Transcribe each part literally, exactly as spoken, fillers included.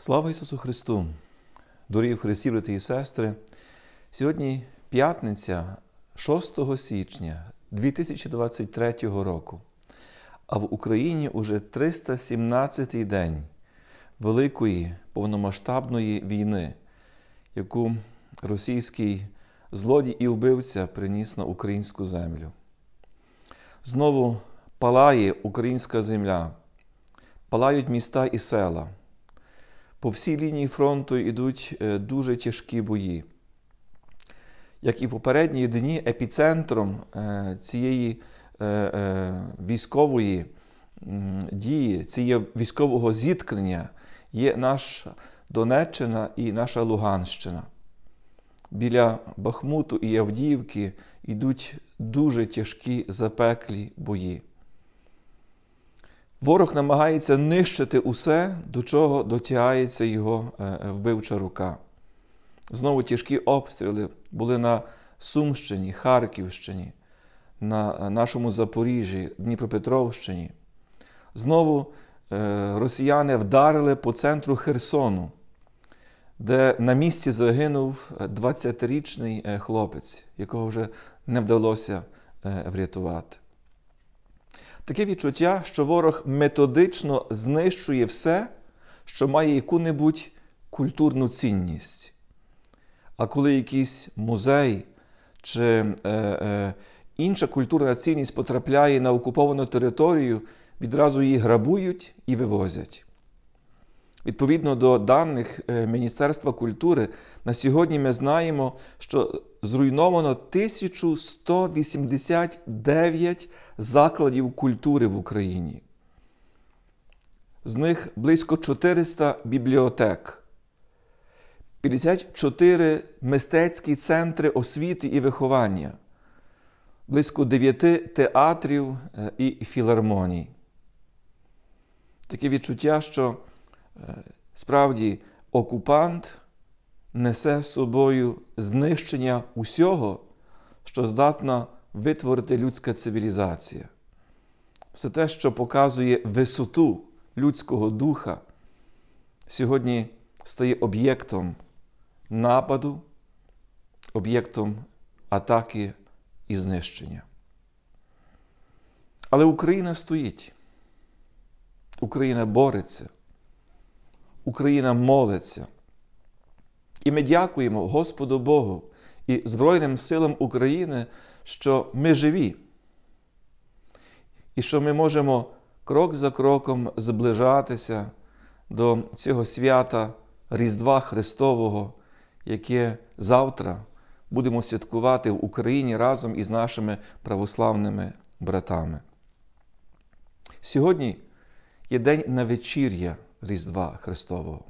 Слава Ісусу Христу! Дорогі в Христі, брати і сестри! Сьогодні п'ятниця, шостого січня дві тисячі двадцять третього року, а в Україні уже триста сімнадцятий день великої повномасштабної війни, яку російський злодій і вбивця приніс на українську землю. Знову палає українська земля, палають міста і села. По всій лінії фронту йдуть дуже тяжкі бої. Як і в попередні дні, епіцентром цієї військової дії, цієї військового зіткнення є наша Донеччина і наша Луганщина. Біля Бахмуту і Авдіївки йдуть дуже тяжкі запеклі бої. Ворог намагається нищити усе, до чого дотягається його вбивча рука. Знову тяжкі обстріли були на Сумщині, Харківщині, на нашому Запоріжжі, Дніпропетровщині. Знову росіяни вдарили по центру Херсону, де на місці загинув двадцятирічний хлопець, якого вже не вдалося врятувати. Таке відчуття, що ворог методично знищує все, що має яку-небудь культурну цінність. А коли якийсь музей чи е, е, інша культурна цінність потрапляє на окуповану територію, відразу її грабують і вивозять. Відповідно до даних Міністерства культури, на сьогодні ми знаємо, що зруйновано тисяча сто вісімдесят дев'ять закладів культури в Україні. З них близько чотириста бібліотек, п'ятдесят чотири мистецькі центри освіти і виховання, близько дев'яти театрів і філармоній. Таке відчуття, що справді окупант несе з собою знищення усього, що здатна витворити людська цивілізація. Все те, що показує висоту людського духа, сьогодні стає об'єктом нападу, об'єктом атаки і знищення. Але Україна стоїть. Україна бореться. Україна молиться. І ми дякуємо Господу Богу і Збройним силам України, що ми живі. І що ми можемо крок за кроком зближатися до цього свята Різдва Христового, яке завтра будемо святкувати в Україні разом із нашими православними братами. Сьогодні є день навечір'я Різдва Христового.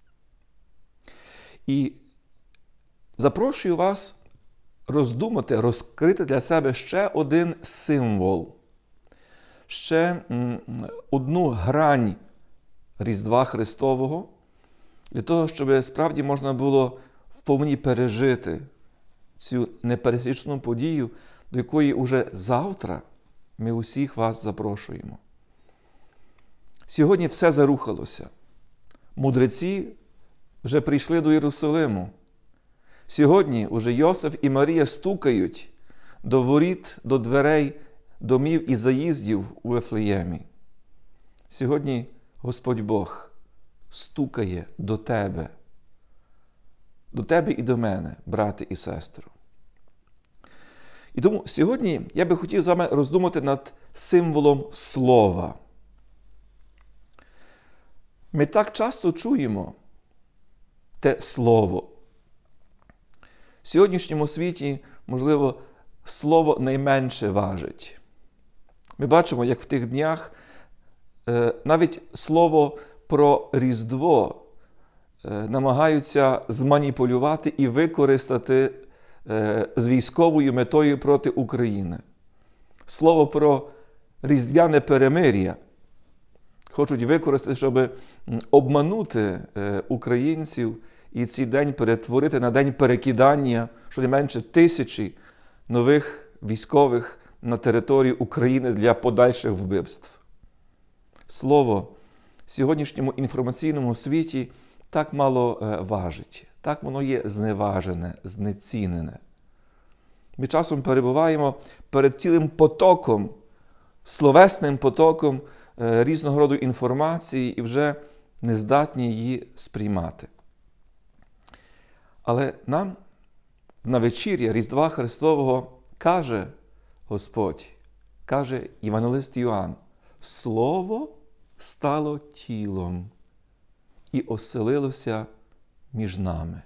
І запрошую вас роздумати, розкрити для себе ще один символ, ще одну грань Різдва Христового, для того, щоб справді можна було вповні пережити цю непересічну подію, до якої уже завтра ми усіх вас запрошуємо. Сьогодні все зарухалося. Мудреці вже прийшли до Єрусалиму. Сьогодні уже Йосиф і Марія стукають до воріт, до дверей, домів і заїздів у Вифлеємі. Сьогодні Господь Бог стукає до тебе, до тебе і до мене, брате і сестру. І тому сьогодні я би хотів з вами роздумати над символом слова. Ми так часто чуємо те слово. В сьогоднішньому світі, можливо, слово найменше важить. Ми бачимо, як в тих днях навіть слово про Різдво намагаються зманіпулювати і використати з військовою метою проти України. Слово про різдвяне перемир'я хочуть використати, щоб обманути українців і цей день перетворити на день перекидання щонайменше тисячі нових військових на території України для подальших вбивств. Слово в сьогоднішньому інформаційному світі так мало важить, так воно є зневажене, знецінене. Ми часом перебуваємо перед цілим потоком, словесним потоком різного роду інформації і вже не здатні її сприймати. Але нам на вечір'я Різдва Христового каже Господь, каже Євангелист Йоанн: «Слово стало тілом і оселилося між нами».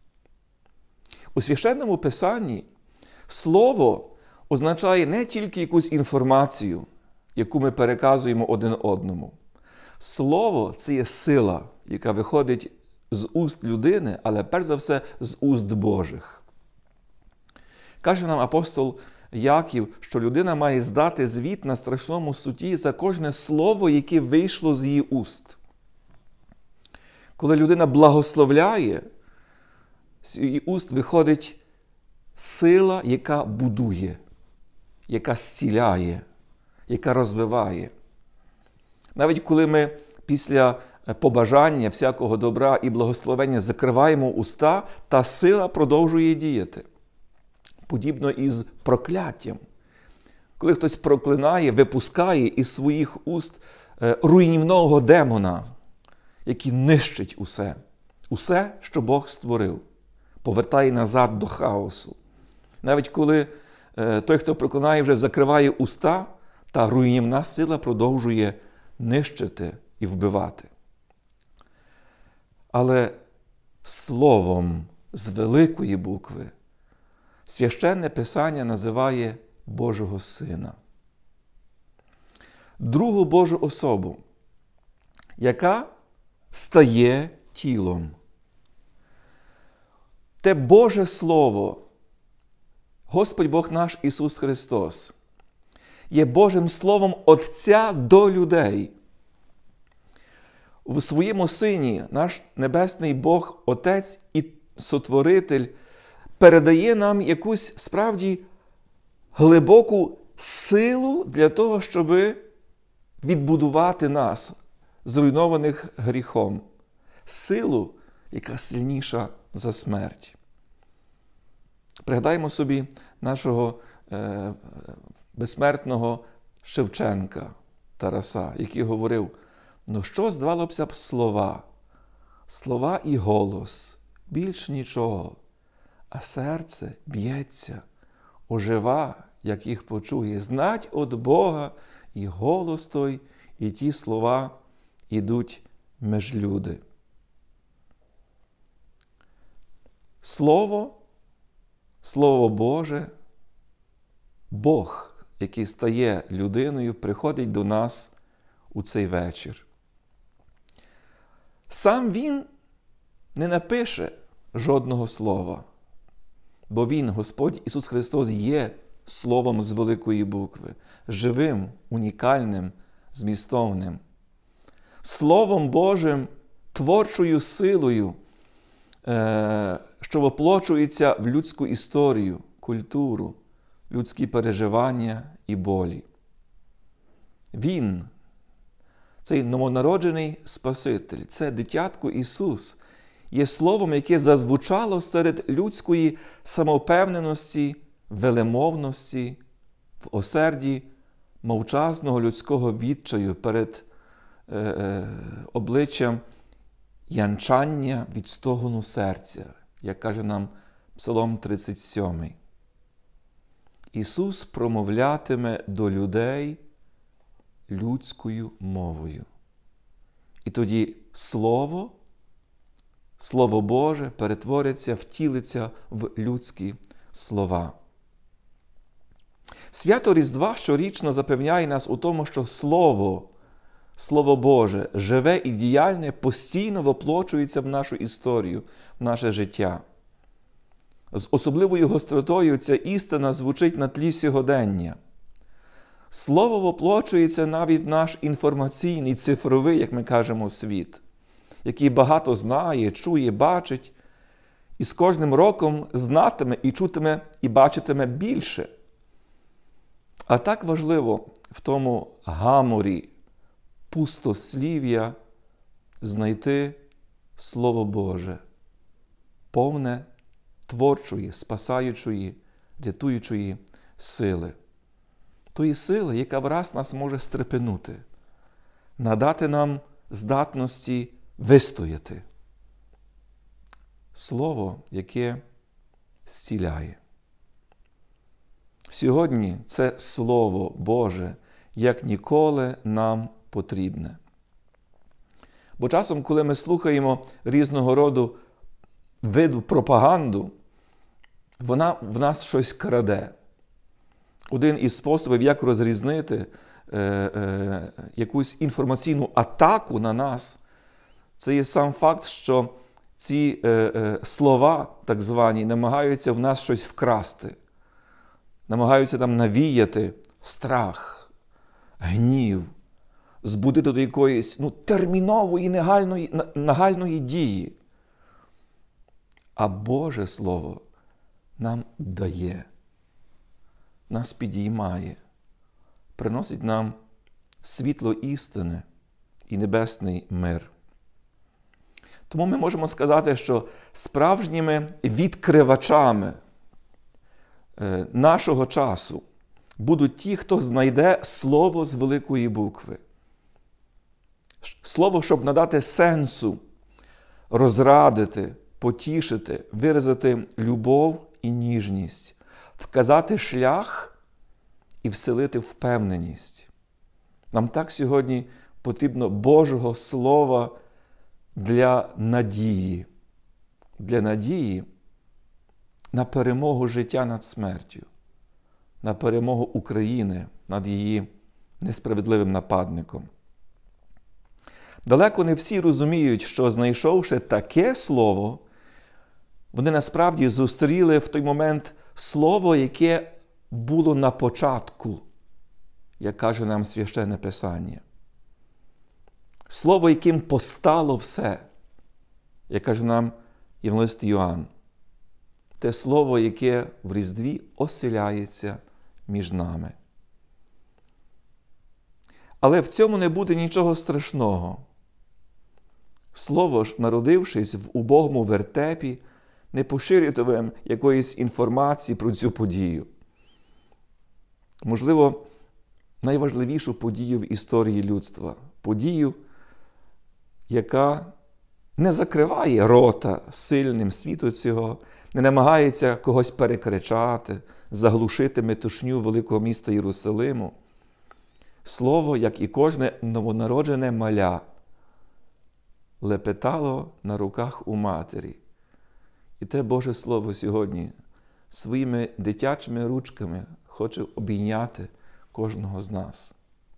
У Священному Писанні слово означає не тільки якусь інформацію, яку ми переказуємо один одному. Слово – це є сила, яка виходить з уст людини, але перш за все з уст Божих. Каже нам апостол Яків, що людина має здати звіт на страшному суді за кожне слово, яке вийшло з її уст. Коли людина благословляє, з її уст виходить сила, яка будує, яка зціляє, яка розвиває. Навіть коли ми після побажання всякого добра і благословення закриваємо уста, та сила продовжує діяти. Подібно із прокляттям. Коли хтось проклинає, випускає із своїх уст руйнівного демона, який нищить усе. Усе, що Бог створив. Повертає назад до хаосу. Навіть коли той, хто проклинає, вже закриває уста, та руйнівна сила продовжує нищити і вбивати. Але словом з великої букви Священне Писання називає Божого Сина. Другу Божу особу, яка стає тілом. Те Боже Слово, Господь Бог наш Ісус Христос, є Божим Словом Отця до людей. В своєму Сині наш Небесний Бог, Отець і Сотворитель передає нам якусь справді глибоку силу для того, щоб відбудувати нас, зруйнованих гріхом. Силу, яка сильніша за смерть. Пригадаємо собі нашого е, безсмертного Шевченка Тараса, який говорив: «Ну що здавалося б слова? Слова і голос, більш нічого, а серце б'ється, ожива, як їх почує. Знать от Бога і голос той, і ті слова ідуть меж люди». Слово, Слово Боже, Бог, який стає людиною, приходить до нас у цей вечір. Сам Він не напише жодного слова, бо Він, Господь Ісус Христос, є Словом з великої букви, живим, унікальним, змістовним. Словом Божим, творчою силою, що воплочується в людську історію, культуру, людські переживання і болі. Він, цей новонароджений Спаситель, це дитятко Ісус, є словом, яке зазвучало серед людської самовпевненості, велемовності, в осерді мовчазного людського відчаю перед е, е, обличчям янчання від стогону серця, як каже нам Псалом тридцять сьомий. Ісус промовлятиме до людей людською мовою. І тоді Слово, Слово Боже перетвориться, втілиться в людські слова. Свято Різдва щорічно запевняє нас у тому, що Слово, Слово Боже, живе і діяльне, постійно воплочується в нашу історію, в наше життя. З особливою гостротою ця істина звучить на тлі сьогодення. Слово воплочується навіть в наш інформаційний, цифровий, як ми кажемо, світ, який багато знає, чує, бачить, і з кожним роком знатиме і чутиме і бачитиме більше. А так важливо в тому гаморі пустослів'я знайти Слово Боже, повне творчої, спасаючої, рятуючої сили. Тої сили, яка враз нас може стрепенути, надати нам здатності вистояти. Слово, яке зціляє. Сьогодні це Слово Боже, як ніколи нам потрібне. Бо часом, коли ми слухаємо різного роду виду пропаганду, вона в нас щось краде. Один із способів, як розрізнити е, е, якусь інформаційну атаку на нас, це є сам факт, що ці е, е, слова, так звані, намагаються в нас щось вкрасти, намагаються нам навіяти страх, гнів, збудити до якоїсь ну, термінової, негальної, нагальної дії. А Боже Слово нам дає, нас підіймає, приносить нам світло істини і небесний мир. Тому ми можемо сказати, що справжніми відкривачами нашого часу будуть ті, хто знайде Слово з великої букви. Слово, щоб надати сенсу, розрадити, потішити, виразити любов і ніжність, вказати шлях і вселити впевненість. Нам так сьогодні потрібно Божого Слова для надії. Для надії на перемогу життя над смертю, на перемогу України над її несправедливим нападником. Далеко не всі розуміють, що, знайшовши таке слово, вони насправді зустріли в той момент слово, яке було на початку, як каже нам Священне Писання. Слово, яким постало все, як каже нам Євангелист Йоанн. Те слово, яке в Різдві оселяється між нами. Але в цьому не буде нічого страшного. Слово ж, народившись в убогому вертепі, не поширює вам якоїсь інформації про цю подію. Можливо, найважливішу подію в історії людства. Подію, яка не закриває рота сильним світу цього, не намагається когось перекричати, заглушити метушню великого міста Єрусалиму. Слово, як і кожне новонароджене маля, лепетало на руках у матері. І те Боже Слово сьогодні своїми дитячими ручками хоче обійняти кожного з нас.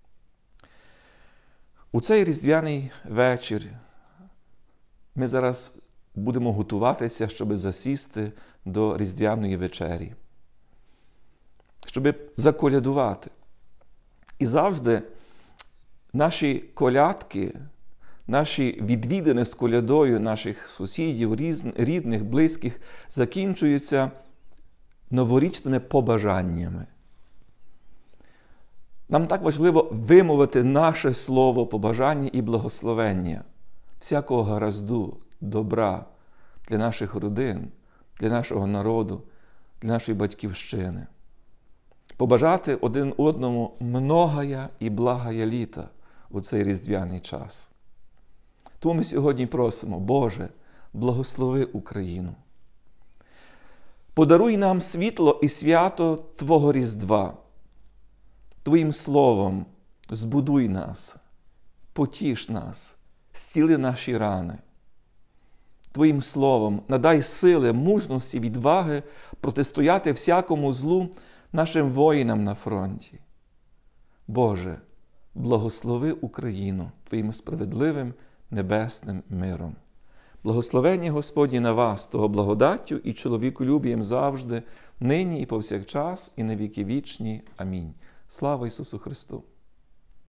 У цей різдвяний вечір ми зараз будемо готуватися, щоб засісти до різдвяної вечері, щоб заколядувати. І завжди наші колядки, наші відвідини з колядою наших сусідів, рідних, близьких, закінчуються новорічними побажаннями. Нам так важливо вимовити наше слово побажання і благословення, всякого гаразду, добра для наших родин, для нашого народу, для нашої батьківщини. Побажати один одному многая і благая літа у цей різдвяний час. Тому ми сьогодні просимо, Боже, благослови Україну. Подаруй нам світло і свято Твого Різдва. Твоїм Словом збудуй нас, потіш нас, зціли наші рани. Твоїм Словом надай сили, мужності, відваги протистояти всякому злу нашим воїнам на фронті. Боже, благослови Україну Твоїм справедливим небесним миром. Благословення Господні на вас, того благодаттю і чоловіколюбієм завжди, нині і повсякчас, і на віки вічні. Амінь. Слава Ісусу Христу!